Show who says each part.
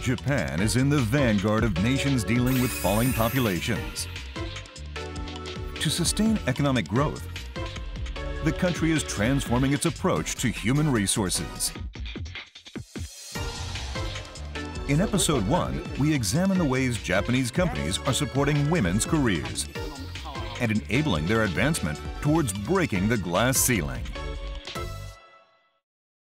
Speaker 1: Japan is in the vanguard of nations dealing with falling populations. To sustain economic growth, the country is transforming its approach to human resources. In Episode 1, we examine the ways Japanese companies are supporting women's careers and enabling their advancement towards breaking the glass ceiling.